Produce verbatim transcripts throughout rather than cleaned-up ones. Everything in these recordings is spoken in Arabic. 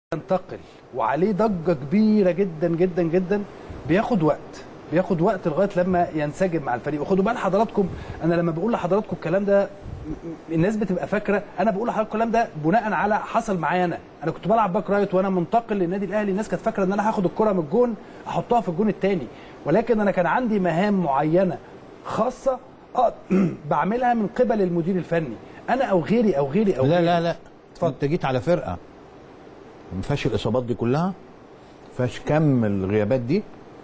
ينتقل وعليه ضجه كبيره جدا جدا جدا، بياخد وقت بياخد وقت لغايه لما ينسجم مع الفريق. وخدوا بال حضراتكم، انا لما بقول لحضراتكم الكلام ده الناس بتبقى فاكره انا بقول لحضراتكم الكلام ده بناء على حصل معايا. انا انا كنت بلعب باك رايت وانا منتقل للنادي الاهلي، الناس كانت فاكره ان انا هاخد الكره من الجون احطها في الجون الثاني، ولكن انا كان عندي مهام معينه خاصه بعملها من قبل المدير الفني، انا او غيري او غيري او لا غيري. لا لا اتفضل. انت جيت على فرقه ما فيهاش الاصابات دي كلها، ما فيهاش كم الغيابات دي،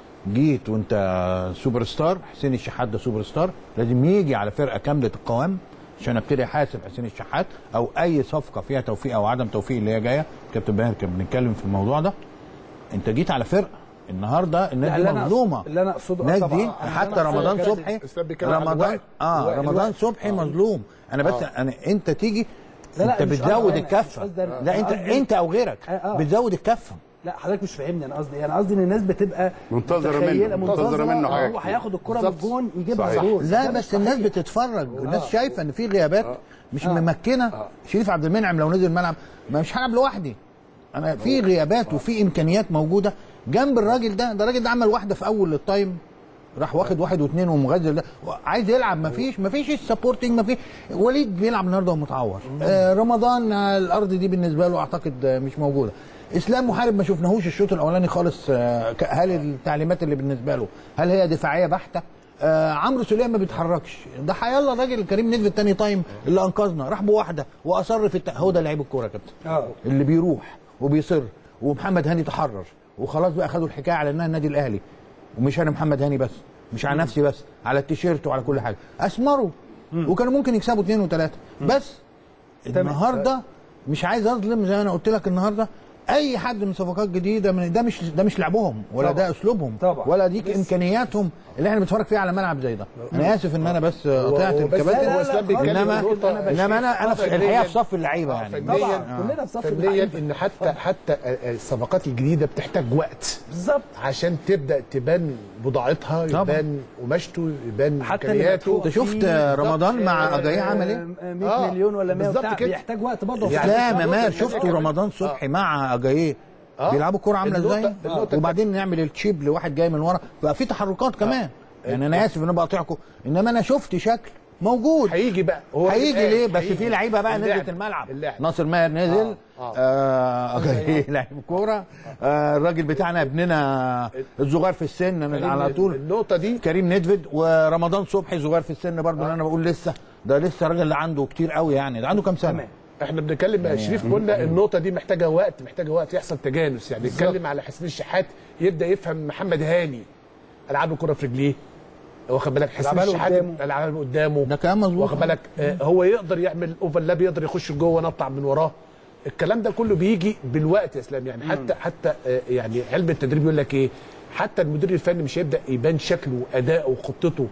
جيت وانت سوبر ستار. حسين الشحات ده سوبر ستار، لازم يجي على فرقه كامله القوام عشان ابتدي احاسب حسين الشحات او اي صفقه فيها توفيق او عدم توفيق اللي هي جايه. كابتن باهر كان بنتكلم في الموضوع ده. انت جيت على فرقه النهارده الناس دي مظلومه، اللي انا اقصده الناس دي حتى رمضان صبحي رمضان اه رمضان صبحي مظلوم. انا بس آه. انا انت تيجي لا لا انت بتزود الكفه. لا انت انت او غيرك آه. بتزود الكفه. لا حضرتك مش فاهمني، انا قصدي انا قصدي ان الناس بتبقى منتظره منه منتظره منه حاجه، هو هياخد الكره من الجون يجيبها جول. لا بس الناس بتتفرج والناس شايفه ان في غيابات مش آه. ممكنه. آه. شريف عبد المنعم لو نزل الملعب ما مش هلعب لوحدي، انا في غيابات وفي امكانيات موجوده جنب الراجل ده. ده الراجل ده عمل واحده في اول التايم، راح واخد واحد واثنين ومغزل ده عايز يلعب، ما فيش ما فيش السبورتنج، ما فيش. وليد بيلعب النهارده ومتعور. آه رمضان الارض دي بالنسبه له اعتقد مش موجوده. اسلام محارب ما شفناهوش الشوط الاولاني خالص. آه هل التعليمات اللي بالنسبه له هل هي دفاعيه بحته؟ آه عمرو سليم ما بيتحركش. ده حيالله الراجل كريم نيدفيد الثاني تايم اللي انقذنا راح بواحده واصر في الت... هو ده لعيب الكوره يا كابتن آه. اللي بيروح وبيصر. ومحمد هاني تحرر وخلاص بقى خدوا الحكايه على انها النادي الاهلي، ومش انا محمد هاني بس، مش على نفسي بس، على التيشيرت وعلى كل حاجه. اثمروا وكانوا ممكن يكسبوا اثنين وثلاثه بس. النهارده مش عايز اظلم زي ما انا قلت لك، النهارده اي حد من صفقات جديده من ده مش ده مش لعبهم ولا طبعا. ده اسلوبهم طبعا. ولا ديك امكانياتهم اللي احنا بنتفرج فيها على ملعب زي ده. انا اسف ان انا بس قطعت الكباتن، انما انما انا انا في الحقيقه في صف اللعيبه يعني طبعا كلنا في صف اللعيبه. ان حتى حتى الصفقات الجديده بتحتاج وقت بالظبط عشان تبدا تبان بضاعتها، يبان قماشته، يبان امكانياته. انت شفت رمضان مع اجاي عمل ايه؟ مية مليون ولا مية وبتاع، بيحتاج وقت برضه. لا ممار شفتوا رمضان صبحي مع اجاييه آه. بيلعبوا كوره عامله ازاي؟ وبعدين نعمل التشيب لواحد جاي من ورا، بقى في تحركات كمان. آه. يعني انا اسف ان انا بقاطعكم، انما انا شفت شكل موجود. هيجي بقى هو هيجي ليه؟ بس في لعيبه بقى نزلت الملعب. اللعب. ناصر ماهر نزل اه, آه. آه. لعيب كوره. آه. الراجل بتاعنا ابننا الصغير في السن على طول النقطه دي كريم نيدفيد. ورمضان صبحي صغير في السن برضه. آه. انا بقول لسه ده لسه الراجل اللي عنده كتير قوي يعني. ده عنده كام سنه؟ احنا بنتكلم يا شريف، قلنا النقطه دي محتاجه وقت، محتاجه وقت يحصل تجانس. يعني نتكلم على حسين الشحات يبدا يفهم محمد هاني العاب الكره في رجليه، واخد بالك؟ حسين الشحات العاب قدامه ده كلام مظبوط، واخد بالك؟ آه هو يقدر يعمل اوفرلاب، يقدر يخش جوه نطلع من وراه. الكلام ده كله بيجي بالوقت يا اسلام. يعني حتى حتى آه يعني علم التدريب يقول لك ايه، حتى المدير الفني مش هيبدا يبان شكله وادائه وخطته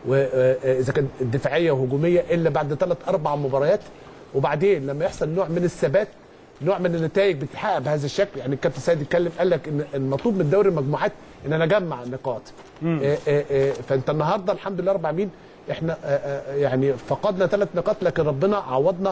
واذا كانت دفاعيه وهجوميه الا بعد ثلاث اربع مباريات. وبعدين لما يحصل نوع من الثبات، نوع من النتائج بتتحقق بهذا الشكل. يعني الكابتن سيد اتكلم قال لك ان المطلوب من دوري المجموعات ان انا اجمع النقاط. آآ آآ فانت النهارده الحمد لله رب العالمين احنا آآ يعني فقدنا ثلاث نقاط، لكن ربنا عوضنا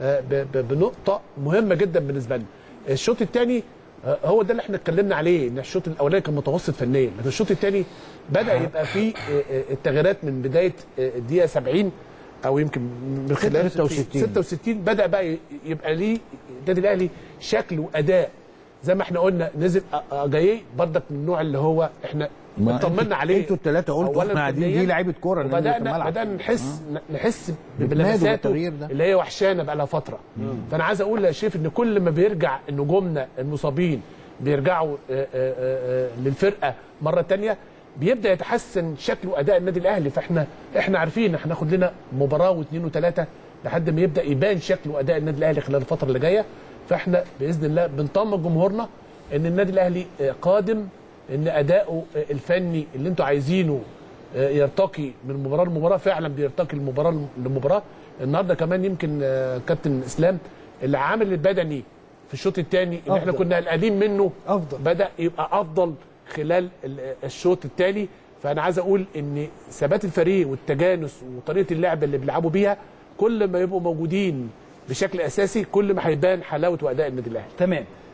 بنقطه مهمه جدا بالنسبه لنا. الشوط الثاني هو ده اللي احنا اتكلمنا عليه، ان الشوط الاولاني كان متوسط فنيا، لكن الشوط الثاني بدا يبقى فيه التغييرات من بدايه الدقيقه سبعين او يمكن من خلال ستة وستين بدا بقى يبقى ليه النادي الاهلي شكل واداء. زي ما احنا قلنا نزل جاي برضك من النوع اللي هو احنا اطمنا عليه. انتوا الثلاثه قلتوا احنا قاعدين دي لعيبه كوره، بدانا بدانا نحس آه. نحس بلمساته اللي هي وحشانه بقى لها فتره. مم. فانا عايز اقول يا شريف ان كل ما بيرجع نجومنا المصابين بيرجعوا آآ آآ للفرقه مره ثانيه بيبدا يتحسن شكل واداء النادي الاهلي. فاحنا احنا عارفين هناخد لنا مباراه واثنين وثلاثه لحد ما يبدا يبان شكل واداء النادي الاهلي خلال الفتره اللي جايه. فاحنا باذن الله بنطمن جمهورنا ان النادي الاهلي قادم، ان اداؤه الفني اللي انتوا عايزينه يرتقي من مباراه لمباراه، فعلا بيرتقي المباراه لمباراه. النهارده كمان يمكن كابتن اسلام العامل البدني في الشوط الثاني اللي احنا كنا قلقانين منه افضل، بدا يبقى افضل خلال الشوط الثاني. فانا عايز اقول ان ثبات الفريق والتجانس وطريقه اللعب اللي بيلعبوا بيها كل ما يبقوا موجودين بشكل اساسي كل ما هيبان حلاوه واداء النادي الاهلي. تمام.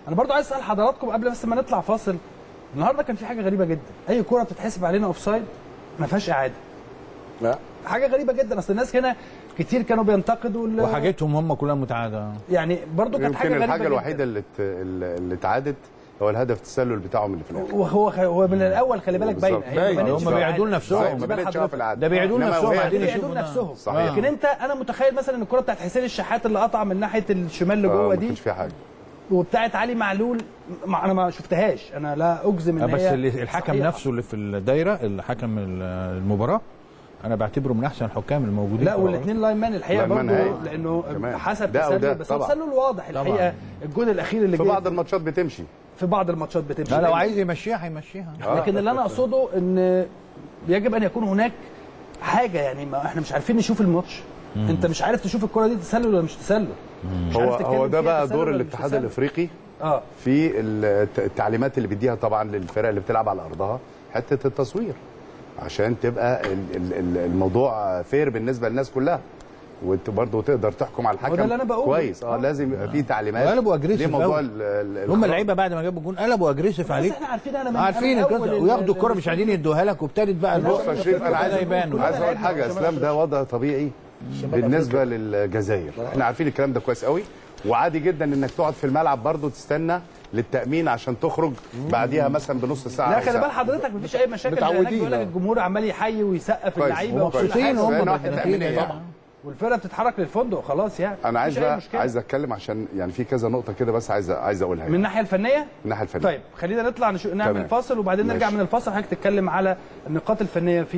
انا برضو عايز اسال حضراتكم قبل بس ما نطلع فاصل. النهارده كان في حاجه غريبه جدا، اي كوره بتتحسب علينا اوف سايد ما فيهاش اعاده. لا حاجه غريبه جدا، اصل الناس هنا كتير كانوا بينتقدوا ال- وحاجتهم هم كلها متعاده. يعني برضو كانت حاجه يمكن غريبه الحاجه الوحيده جدا. اللي ات- اللي اتعادت هو الهدف التسلل بتاعهم اللي في الاخر. وهو هو من الاول خلي بالك باينه بالظبط. هي ما باين، بانتش هم في بيعيدوا العادة. لنفسهم. ما واخد بال بانتش في حضرتك؟ العاده. ده بيعيدوا إنما لنفسهم وهي- عايزين بيعيدوا يشوفوا ده. لنفسهم. صحيح. لكن انت انا متخيل مثلا ان الكره بتاعت حسين الشحات اللي قطع من ناحيه الشمال اللي آه، جوه ما دي كانش فيها حاجه. وبتاعت علي معلول ما انا ما شفتهاش، انا لا اجزم ان بس هي اللي- الحكم صحيحة. نفسه اللي في الدايره، الحكم المباراه، انا بعتبره من احسن الحكام الموجودين. لا والاثنين لاين مان الحقيقه لاين مان برضه هايل. لانه كمان. حسب ده أو ده تسلل، بس هو طبعاً. تسلل واضح الحقيقه. طبعاً. الجول الاخير اللي في جه بعض الماتشات بتمشي. في بعض الماتشات بتمشي. لا لو عايز يمشيها هيمشيها. لكن اللي انا اقصده ان يجب ان يكون هناك حاجه، يعني ما احنا مش عارفين نشوف الماتش. انت مش عارف تشوف الكره دي تسلل ولا مش تسلل. مش هو عارف تتكلم هو ده فيها بقى تسلل دور ولا مش الاتحاد تسلل. الافريقي اه في الت- التعليمات اللي بيديها طبعا للفرق اللي بتلعب على ارضها، حته التصوير عشان تبقى ال- ال- ال- الموضوع فير بالنسبه للناس كلها، وانت برضه تقدر تحكم على الحكم ده اللي أنا بقوله. كويس. اه آه. لازم يبقى في تعليمات. وقلبوا aggressive لموضوع أوي. ال- ال- هم الخطأ. اللعيبه بعد ما جابوا الجون قلبوا اجريسيف بس عليك. احنا عارفين انا من عارفين أنا القصه، أول وياخدوا ال- الكره مش عايزين يدوها لك، وابتدت بقى بص يا شريف، انا عايز يبان. عايز اقول حاجه يا اسلام، ده وضع طبيعي بالنسبه للجزائر. احنا عارفين الكلام ده كويس قوي، وعادي جدا انك تقعد في الملعب برضه تستنى للتامين عشان تخرج بعديها مثلا بنص ساعه. لا أو خلي ساعة. بال حضرتك مفيش اي مشاكل. هناك متعودين. بيقول لك الجمهور عمال يحيي ويسقف كويس. اللعيبه هم وكل مبسوطين حاجة. هم فهي ناحية بالنتيجة تأمينية. طبعا. والفرقه بتتحرك للفندق خلاص يعني. انا عايز مفيش أي بقى مشكلة. عايز اتكلم عشان يعني في كذا نقطه كده، بس عايز عايز اقولها من يعني. الناحيه الفنيه من الناحيه الفنيه. طيب خلينا نطلع نشو... نعمل تمام. فاصل وبعدين نرجع ماشي. من الفاصل حضرتك تتكلم على النقاط الفنيه في